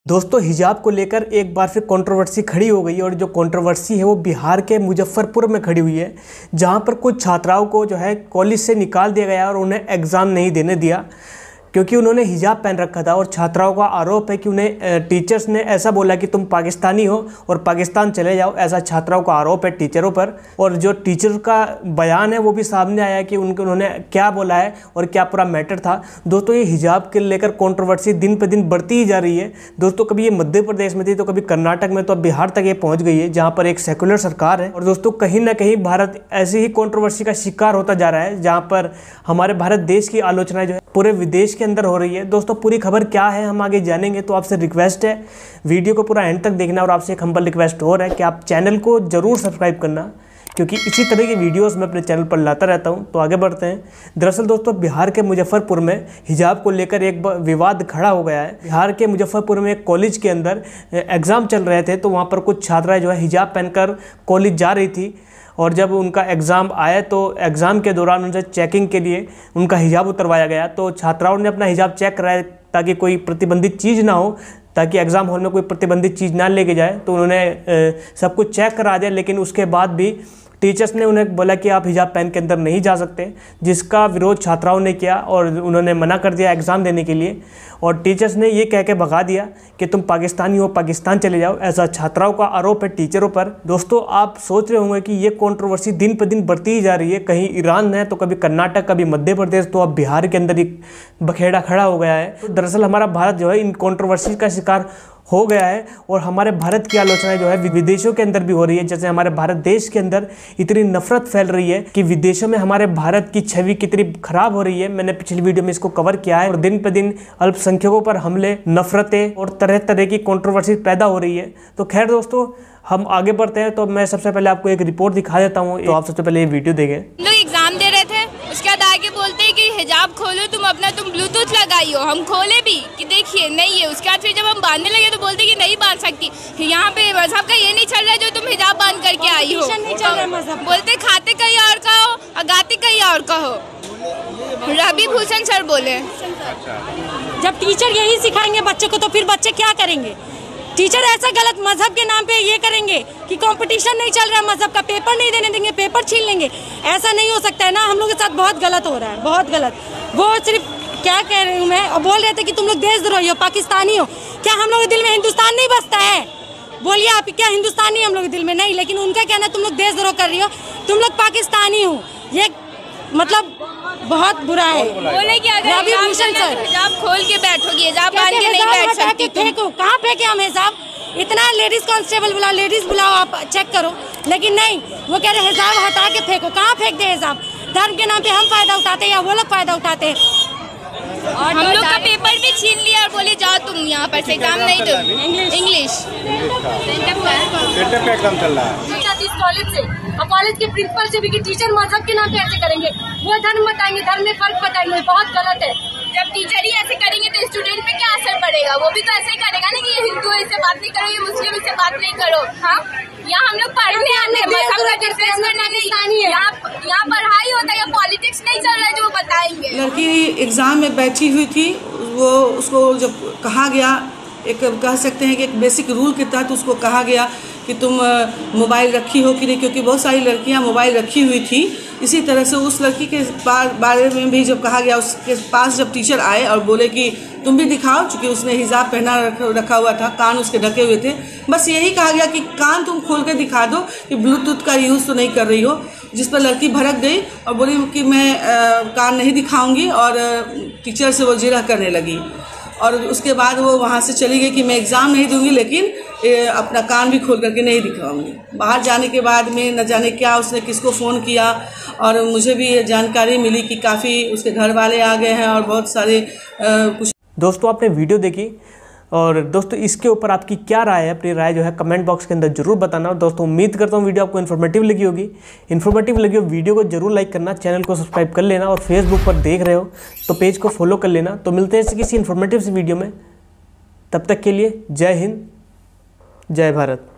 दोस्तों हिजाब को लेकर एक बार फिर कंट्रोवर्सी खड़ी हो गई और जो कंट्रोवर्सी है वो बिहार के मुजफ्फरपुर में खड़ी हुई है, जहां पर कुछ छात्राओं को जो है कॉलेज से निकाल दिया गया और उन्हें एग्ज़ाम नहीं देने दिया क्योंकि उन्होंने हिजाब पहन रखा था। और छात्राओं का आरोप है कि उन्हें टीचर्स ने ऐसा बोला कि तुम पाकिस्तानी हो और पाकिस्तान चले जाओ, ऐसा छात्राओं का आरोप है टीचरों पर। और जो टीचर का बयान है वो भी सामने आया कि उन्होंने क्या बोला है और क्या पूरा मैटर था। दोस्तों ये हिजाब के लेकर कंट्रोवर्सी दिन पर दिन बढ़ती ही जा रही है। दोस्तों कभी ये मध्य प्रदेश में थी तो कभी कर्नाटक में, तो अब बिहार तक ये पहुँच गई है जहाँ पर एक सेकुलर सरकार है। और दोस्तों कहीं ना कहीं भारत ऐसी ही कंट्रोवर्सी का शिकार होता जा रहा है जहाँ पर हमारे भारत देश की आलोचना जो है पूरे विदेश के अंदर हो रही है। दोस्तों पूरी खबर क्या है हम आगे जानेंगे, तो आपसे रिक्वेस्ट है वीडियो को पूरा एंड तक देखना और आपसे एक हम्बल रिक्वेस्ट और है कि आप चैनल को जरूर सब्सक्राइब करना क्योंकि इसी तरह की वीडियोस मैं अपने चैनल पर लाता रहता हूं। तो आगे बढ़ते हैं। दरअसल दोस्तों बिहार के मुजफ्फरपुर में हिजाब को लेकर एक विवाद खड़ा हो गया है। बिहार के मुजफ्फरपुर में एक कॉलेज के अंदर एग्ज़ाम चल रहे थे तो वहाँ पर कुछ छात्राएँ जो है हिजाब पहनकर कॉलेज जा रही थी और जब उनका एग्ज़ाम आया तो एग्ज़ाम के दौरान उनसे चेकिंग के लिए उनका हिजाब उतरवाया गया। तो छात्राओं ने अपना हिजाब चेक कराया ताकि कोई प्रतिबंधित चीज़ ना हो, ताकि एग्ज़ाम हॉल में कोई प्रतिबंधित चीज़ ना लेके जाए। तो उन्होंने सब कुछ चेक करा दिया, लेकिन उसके बाद भी टीचर्स ने उन्हें बोला कि आप हिजाब पहन के अंदर नहीं जा सकते, जिसका विरोध छात्राओं ने किया और उन्होंने मना कर दिया एग्ज़ाम देने के लिए। और टीचर्स ने ये कह के भगा दिया कि तुम पाकिस्तानी हो, पाकिस्तान चले जाओ, ऐसा छात्राओं का आरोप है टीचरों पर। दोस्तों आप सोच रहे होंगे कि ये कंट्रोवर्सी दिन पर दिन बढ़ती ही जा रही है, कहीं ईरान है तो कभी कर्नाटक, कभी मध्य प्रदेश, तो अब बिहार के अंदर एक बखेड़ा खड़ा हो गया है। तो दरअसल हमारा भारत जो है इन कंट्रोवर्सी का शिकार हो गया है और हमारे भारत की आलोचना जो है विदेशों के अंदर भी हो रही है। जैसे हमारे भारत देश के अंदर इतनी नफरत फैल रही है कि विदेशों में हमारे भारत की छवि कितनी खराब हो रही है। मैंने पिछली वीडियो में इसको कवर किया है। और दिन पर दिन अल्पसंख्यकों पर हमले, नफरतें और तरह तरह की कंट्रोवर्सी पैदा हो रही है। तो खैर दोस्तों हम आगे बढ़ते हैं। तो मैं सबसे पहले आपको एक रिपोर्ट दिखा देता हूँ, तो आप सबसे पहले ये वीडियो देखें। लोग एग्जाम दे रहे थे, उसके बाद आगे बोलते हैं कि हिजाब खोलो, तुम ब्लूटूथ लगाई हो। हम खोले भी कि देखिए नहीं है। उसके बाद फिर जब हम बांधने लगे तो बोलते कि नहीं बांध सकती। यहाँ पे मजहब का ये नहीं चल रहा है जो तुम हिजाब बांध करके आई हो। नहीं चल रहा मजहब। बोलते खाते कहीं और का हो और गाते कहीं और का हो। रवि भूषण सर बोले जब टीचर यही सिखाएंगे बच्चे को तो फिर बच्चे क्या करेंगे? टीचर ऐसा गलत मजहब के नाम पे ये करेंगे कि कंपटीशन नहीं चल रहा है, मजहब का पेपर नहीं देने देंगे, पेपर छीन लेंगे। ऐसा नहीं हो सकता है ना। हम लोग के साथ बहुत गलत हो रहा है, बहुत गलत। वो सिर्फ क्या कह रही हूँ मैं, और बोल रहे थे कि तुम लोग देशद्रोही हो, पाकिस्तानी हो। क्या हम लोग के दिल में हिंदुस्तान नहीं बसता है? बोलिए आप, क्या हिंदुस्तानी हम लोग के दिल में नहीं? लेकिन उनका कहना तुम लोग देशद्रोह कर रही हो, तुम लोग पाकिस्तानी हो। ये मतलब बहुत बुरा है। बोले कि अगर हिजाब खोल के बैठोगे, हिजाब बांध के नहीं बैठ सकती। फेंको, कहाँ फेंके हम हिजाब? इतना लेडीज कांस्टेबल बुलाओ, लेडीज बुलाओ, आप चेक करो। लेकिन नहीं, वो कह रहे हिजाब हटा के फेंको। कहाँ फेंक दे हिजाब? धर्म के नाम पे हम फायदा उठाते हैं या वो लोग फायदा उठाते हैं? और हम लोग का पेपर भी छीन लिया और बोले जाओ तुम यहाँ पर से एग्जाम नहीं दो। इंग्लिश एग्जाम चल रहा है इस कॉलेज से और कॉलेज के प्रिंसिपल से भी कि टीचर मजहब के नाम पे ऐसे करेंगे, वो धर्म बताएंगे, धर्म में फर्क बताएंगे। बहुत गलत है। जब टीचर ही ऐसे करेंगे तो स्टूडेंट पे क्या असर पड़ेगा? वो भी तो ऐसे ही करेगा ना कि ये हिंदू है इससे बात नहीं करो, ये मुस्लिम इससे बात नहीं करो। हाँ, यहाँ हम लोग पढ़ने आते हैं, मजहब का डिफरेंस करने नहीं। यहाँ पढ़ाई होता है, पॉलिटिक्स नहीं चल रहा है जो बताएंगे। लड़की एग्जाम में बैठी हुई थी, वो उसको जब कहा गया, एक कह सकते हैं कि एक बेसिक रूल के तहत उसको कहा गया कि तुम मोबाइल रखी हो कि नहीं, क्योंकि बहुत सारी लड़कियां मोबाइल रखी हुई थी। इसी तरह से उस लड़की के बारे में भी जब कहा गया, उसके पास जब टीचर आए और बोले कि तुम भी दिखाओ, चूँकि उसने हिजाब पहना रखा हुआ था, कान उसके ढके हुए थे, बस यही कहा गया कि कान तुम खोल के दिखा दो कि ब्लूटूथ का यूज़ तो नहीं कर रही हो। जिस पर लड़की भड़क गई और बोली कि मैं कान नहीं दिखाऊंगी और टीचर से वो जिरह करने लगी। और उसके बाद वो वहाँ से चली गई कि मैं एग्ज़ाम नहीं दूंगी लेकिन अपना कान भी खोल करके नहीं दिखाऊंगी। बाहर जाने के बाद में न जाने क्या उसने किसको फ़ोन किया और मुझे भी ये जानकारी मिली कि काफ़ी उसके घर वाले आ गए हैं और बहुत सारे कुछ। दोस्तों आपने वीडियो देखी और दोस्तों इसके ऊपर आपकी क्या राय है? अपनी राय जो है कमेंट बॉक्स के अंदर जरूर बताना। और दोस्तों उम्मीद करता हूँ वीडियो आपको इन्फॉर्मेटिव लगी होगी। इन्फॉर्मेटिव लगी हो वीडियो को जरूर लाइक करना, चैनल को सब्सक्राइब कर लेना और फेसबुक पर देख रहे हो तो पेज को फॉलो कर लेना। तो मिलते हैं किसी इन्फॉर्मेटिव सी वीडियो में, तब तक के लिए जय हिंद, जय भारत।